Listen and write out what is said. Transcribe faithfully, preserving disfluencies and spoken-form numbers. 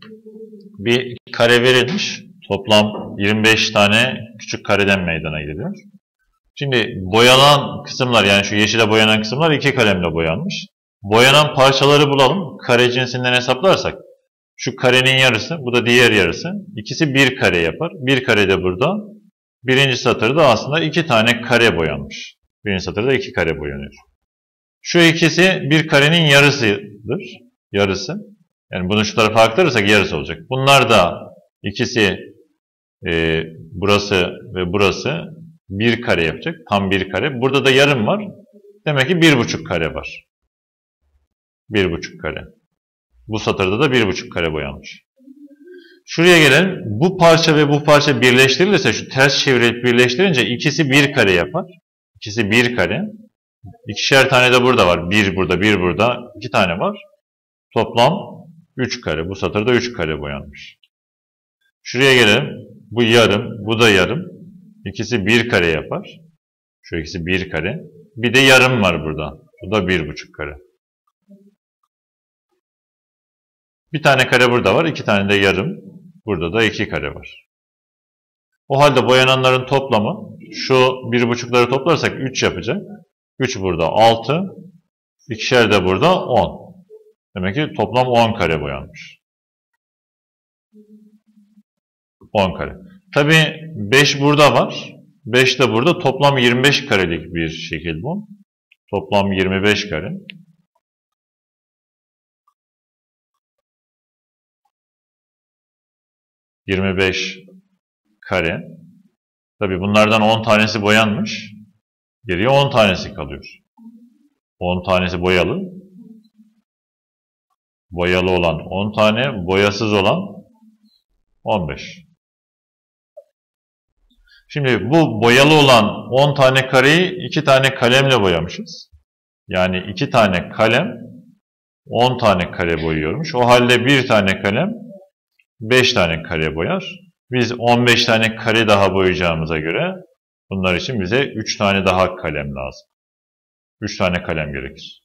Bir kare verilmiş. Toplam yirmi beş tane küçük kareden meydana geliyor. Şimdi boyanan kısımlar, yani şu yeşile boyanan kısımlar iki kalemle boyanmış. Boyanan parçaları bulalım. Kare cinsinden hesaplarsak şu karenin yarısı, bu da diğer yarısı. İkisi bir kare yapar. Bir kare de burada. Birinci satırda aslında iki tane kare boyanmış. Birinci satırda iki kare boyanıyor. Şu ikisi bir karenin yarısıdır. Yarısı. Yani bunu şu tarafa aktarırsak yarısı olacak. Bunlar da ikisi e, burası ve burası bir kare yapacak. Tam bir kare. Burada da yarım var. Demek ki bir buçuk kare var. Bir buçuk kare. Bu satırda da bir buçuk kare boyanmış. Şuraya gelelim. Bu parça ve bu parça birleştirilirse, şu ters çevirip birleştirince ikisi bir kare yapar. İkisi bir kare. İkişer tane de burada var. Bir burada, bir burada. iki tane var. Toplam üç kare. Bu satırda üç kare boyanmış. Şuraya gelelim. Bu yarım, bu da yarım. İkisi bir kare yapar. Şu ikisi bir kare. Bir de yarım var burada. Bu da bir buçuk kare. Bir tane kare burada var. iki tane de yarım. Burada da iki kare var. O halde boyananların toplamı, şu bir buçukları toplarsak üç yapacak. üç burada altı. İkişer de burada on. Demek ki toplam on kare boyanmış. on kare. Tabi beş burada var. beş de burada. Toplam yirmi beş karelik bir şekil bu. Toplam yirmi beş kare. yirmi beş kare. Tabi bunlardan on tanesi boyanmış. Geriye on tanesi kalıyor. on tanesi boyalı. Boyalı olan on tane, boyasız olan on beş. Şimdi bu boyalı olan on tane kareyi iki tane kalemle boyamışız. Yani iki tane kalem on tane kare boyuyormuş. O halde bir tane kalem beş tane kare boyar. Biz on beş tane kare daha boyayacağımıza göre bunlar için bize üç tane daha kalem lazım. üç tane kalem gerekir.